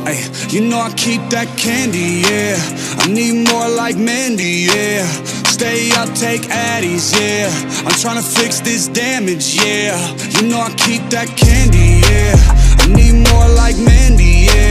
Ay, you know I keep that candy, yeah. I need more like Mandy, yeah. Stay up, take Addies, yeah. I'm tryna fix this damage, yeah. You know I keep that candy, yeah. I need more like Mandy, yeah.